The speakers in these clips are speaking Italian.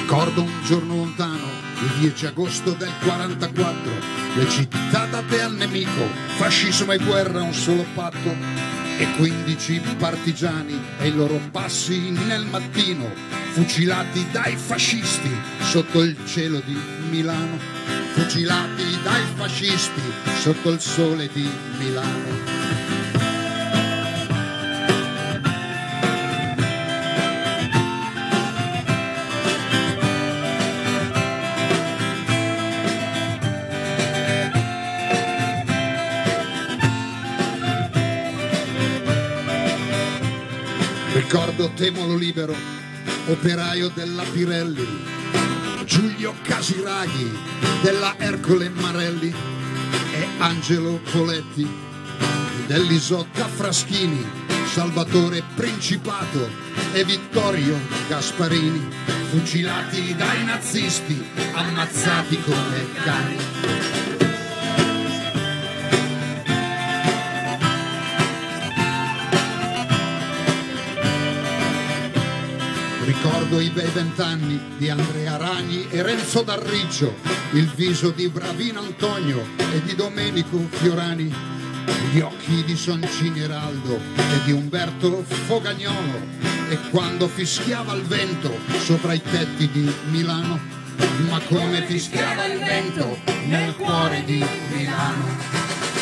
Ricordo un giorno lontano, il 10 agosto del 44, le città date al nemico, fascismo e guerra un solo patto, e 15 partigiani e i loro passi nel mattino, fucilati dai fascisti sotto il cielo di Milano, fucilati dai fascisti sotto il sole di Milano. Ricordo Temolo Libero, operaio della Pirelli, Giulio Casiraghi della Ercole Marelli e Angelo Poletti dell'Isotta Fraschini, Salvatore Principato e Vittorio Gasparini, fucilati dai nazisti, ammazzati come cani. Ricordo i bei 20 anni di Andrea Ragni e Renzo D'Arriccio, il viso di Bravino Antonio e di Domenico Fiorani, gli occhi di Soncini Eraldo e di Umberto Fogagnolo, e quando fischiava il vento sopra i tetti di Milano, ma come fischiava il vento nel cuore di Milano.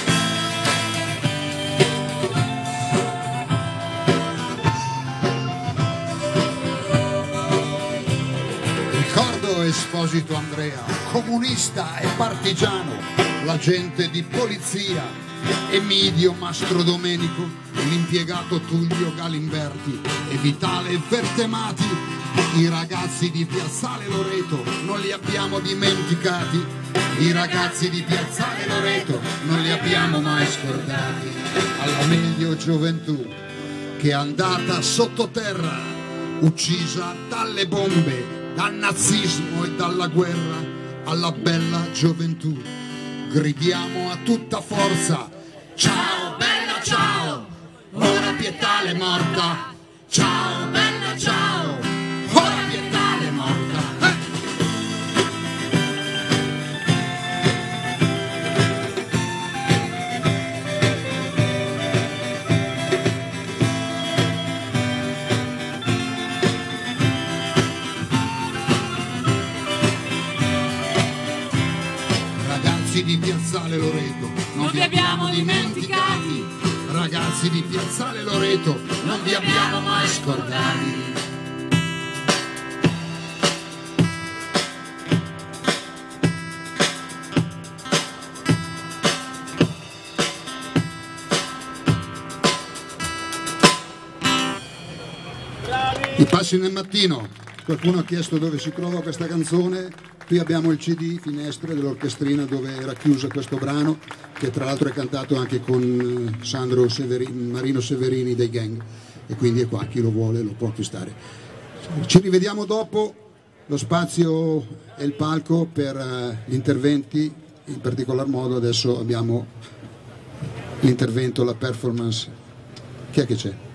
Esposito Andrea, comunista e partigiano, l'agente di polizia Emidio Mastro Domenico, l'impiegato Tullio Galimberti e Vitale Vertemati, i ragazzi di Piazzale Loreto non li abbiamo dimenticati, i ragazzi di Piazzale Loreto non li abbiamo mai scordati. Alla meglio gioventù che è andata sottoterra, uccisa dalle bombe, dal nazismo e dalla guerra, alla bella gioventù gridiamo a tutta forza: ciao bella ciao, ora Pietale è morta, ciao bella ciao, ora Pietale è morta. Di Piazzale Loreto non vi abbiamo dimenticati, ragazzi di Piazzale Loreto non vi abbiamo mai scordati. I passi nel mattino. Qualcuno ha chiesto dove si trova questa canzone. Qui abbiamo il CD Finestre dell'orchestrina dove era chiuso questo brano, che tra l'altro è cantato anche con Marino Severini dei Gang, e quindi è qua, chi lo vuole lo può acquistare. Ci rivediamo dopo, lo spazio e il palco per gli interventi, in particolar modo adesso abbiamo l'intervento, la performance. Chi è che c'è?